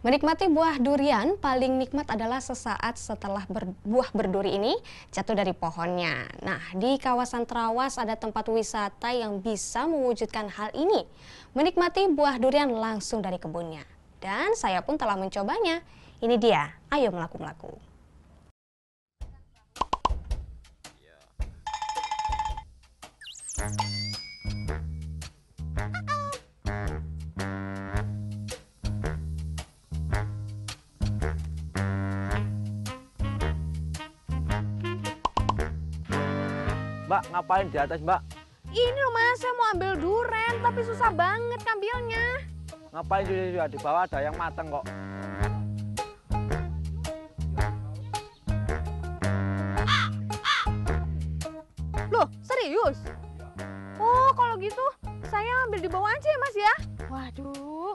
Menikmati buah durian paling nikmat adalah sesaat setelah buah berduri ini jatuh dari pohonnya. Nah, di kawasan Trawas ada tempat wisata yang bisa mewujudkan hal ini. Menikmati buah durian langsung dari kebunnya. Dan saya pun telah mencobanya. Ini dia, ayo melaku-melaku. Mbak, ngapain di atas, Mbak? Ini loh Mas, saya mau ambil duren, tapi susah banget ngambilnya. Ngapain di bawah ada yang mateng kok. Loh, serius? Oh, kalau gitu saya ambil di bawah aja ya Mas ya? Waduh.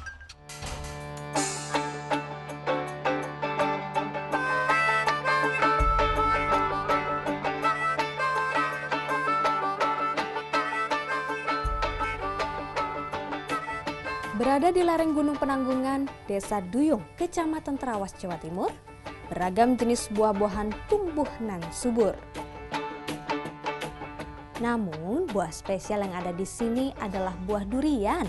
Berada di lereng Gunung Penanggungan, Desa Duyung, Kecamatan Trawas, Jawa Timur, beragam jenis buah-buahan tumbuh nan subur. Namun, buah spesial yang ada di sini adalah buah durian.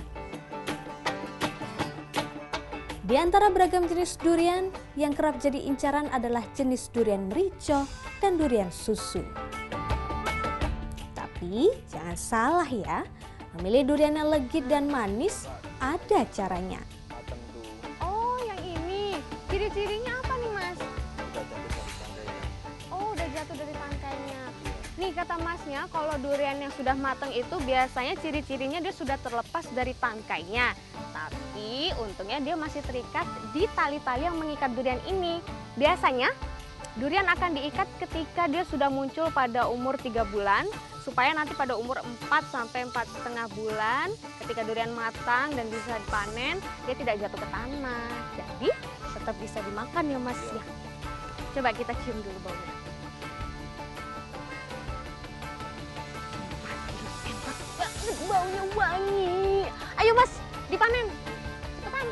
Di antara beragam jenis durian, yang kerap jadi incaran adalah jenis durian merico dan durian susu. Tapi, jangan salah ya, memilih durian yang legit dan manis ada caranya. Oh, yang ini. Ciri-cirinya apa nih, Mas? Oh, udah jatuh dari tangkainya. Nih, kata Masnya, kalau durian yang sudah matang itu biasanya ciri-cirinya dia sudah terlepas dari tangkainya. Tapi untungnya dia masih terikat di tali-tali yang mengikat durian ini. Biasanya durian akan diikat ketika dia sudah muncul pada umur 3 bulan, supaya nanti pada umur 4 sampai 4,5 bulan ketika durian matang dan bisa dipanen, dia tidak jatuh ke tanah. Jadi tetap bisa dimakan ya Mas ya. Coba kita cium dulu baunya. Enak banget, baunya wangi. Ayo Mas, dipanen. Cepetan.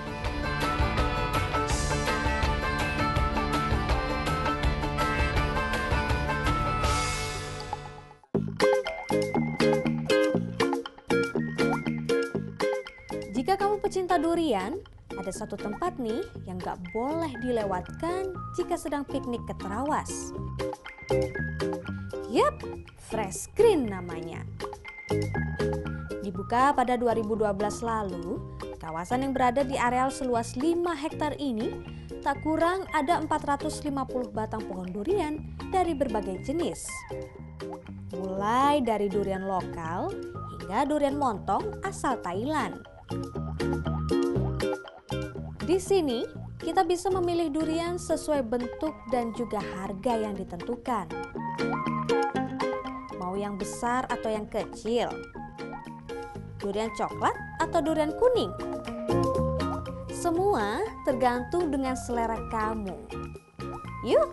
Jika kamu pecinta durian, ada satu tempat nih yang gak boleh dilewatkan jika sedang piknik ke Trawas. Yap, Fresh Green namanya. Dibuka pada 2012 lalu, kawasan yang berada di areal seluas 5 hektar ini tak kurang ada 450 batang pohon durian dari berbagai jenis. Mulai dari durian lokal hingga durian montong asal Thailand. Di sini, kita bisa memilih durian sesuai bentuk dan juga harga yang ditentukan. Mau yang besar atau yang kecil? Durian coklat atau durian kuning? Semua tergantung dengan selera kamu. Yuk,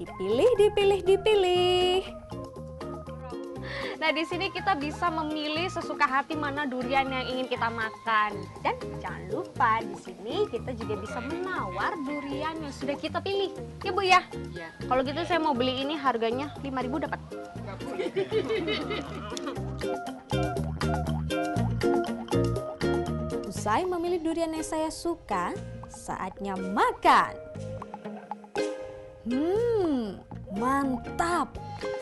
dipilih. Nah, di sini kita bisa memilih sesuka hati mana durian yang ingin kita makan. Dan jangan lupa di sini kita juga bisa menawar durian yang sudah kita pilih. Ya Bu ya? Iya. Kalau gitu saya mau beli ini harganya 5.000 dapat. Usai memilih durian yang saya suka, saatnya makan. Mantap!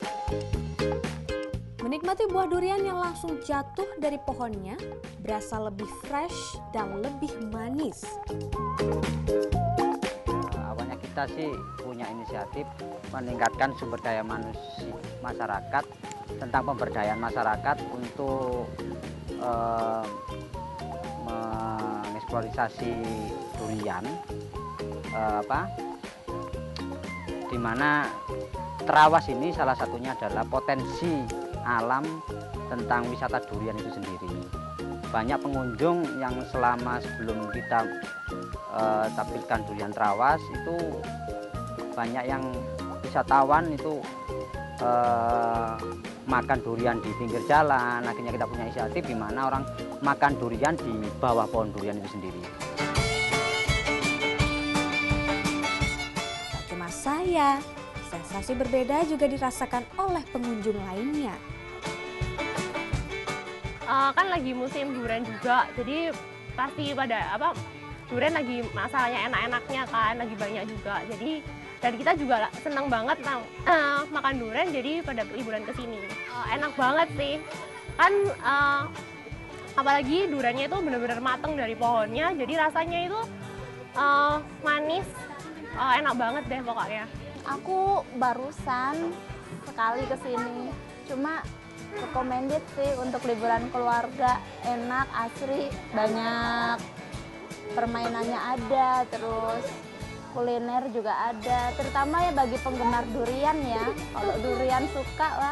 Menikmati buah durian yang langsung jatuh dari pohonnya berasa lebih fresh dan lebih manis. Awalnya kita sih punya inisiatif meningkatkan sumber daya masyarakat, tentang pemberdayaan masyarakat untuk mengeksplorasi durian, di mana Trawas ini salah satunya adalah potensi alam tentang wisata durian itu sendiri. Banyak pengunjung yang sebelum kita tampilkan durian Trawas itu banyak yang wisatawan itu makan durian di pinggir jalan. Akhirnya kita punya inisiatif di mana orang makan durian di bawah pohon durian itu sendiri. saya. Sensasi berbeda juga dirasakan oleh pengunjung lainnya. Kan lagi musim durian juga, jadi pasti pada durian lagi masalahnya enak-enaknya kan, lagi banyak juga. Jadi dan kita juga senang banget makan durian, jadi pada liburan ke sini. Enak banget sih, kan apalagi duriannya itu benar-benar mateng dari pohonnya, jadi rasanya itu manis, enak banget deh pokoknya. Aku barusan sekali ke sini, cuma recommended sih untuk liburan keluarga, enak, asri, banyak permainannya ada, terus kuliner juga ada, terutama ya bagi penggemar durian ya, kalau durian suka lah.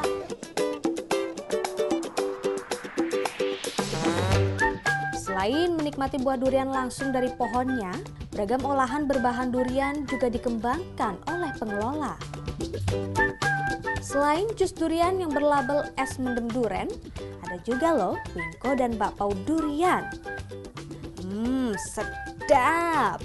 Selain menikmati buah durian langsung dari pohonnya, beragam olahan berbahan durian juga dikembangkan oleh pengelola. Selain jus durian yang berlabel es mendem duren, ada juga loh wingko dan bakpao durian. Sedap!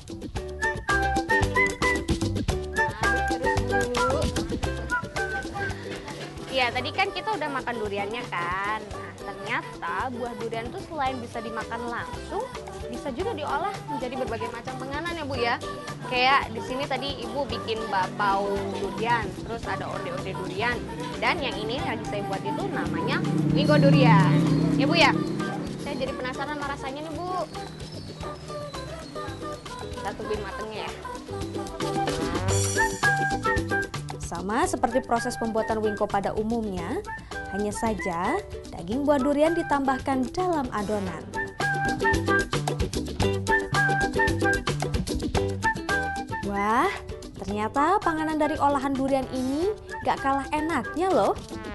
Iya, tadi kan kita udah makan duriannya kan. Nah, ternyata buah durian itu selain bisa dimakan langsung, bisa juga diolah menjadi berbagai macam penganan ya Bu ya. Kayak di sini tadi Ibu bikin bakpao durian, terus ada onde-onde durian, dan yang ini lagi saya buat itu namanya wingko durian. Ya Bu ya. Saya jadi penasaran sama rasanya nih Bu. Kita tungguin matengnya ya. Sama seperti proses pembuatan wingko pada umumnya, hanya saja daging buah durian ditambahkan dalam adonan. Wah, ternyata panganan dari olahan durian ini gak kalah enaknya loh.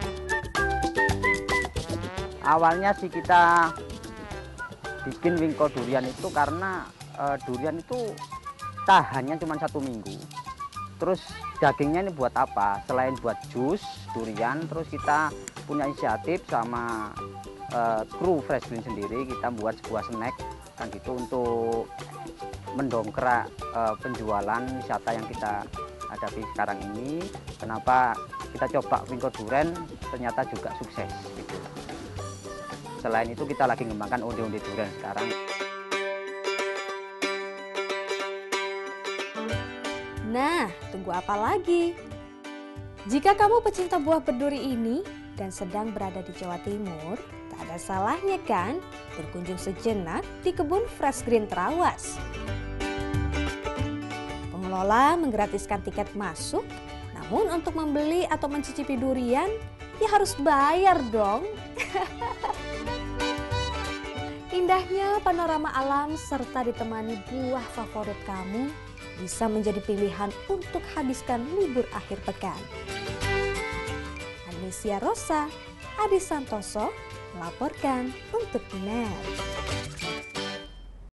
Awalnya sih kita bikin wingko durian itu karena durian itu tahannya cuma 1 minggu. Terus dagingnya ini buat apa? Selain buat jus durian, terus kita punya inisiatif sama kru Fresh Green sendiri, kita buat sebuah snack kan gitu untuk mendongkrak penjualan wisata yang kita hadapi sekarang ini. Kenapa kita coba wingko durian ternyata juga sukses gitu. Selain itu kita lagi mengembangkan onde-onde durian sekarang. Nah, tunggu apa lagi? Jika kamu pecinta buah berduri ini dan sedang berada di Jawa Timur, tak ada salahnya kan berkunjung sejenak di kebun Fresh Green Trawas. Pengelola menggratiskan tiket masuk, namun untuk membeli atau mencicipi durian, ya harus bayar dong. Indahnya panorama alam serta ditemani buah favorit kamu bisa menjadi pilihan untuk habiskan libur akhir pekan. Anesia Rosa, Adi Santoso melaporkan untuk NET.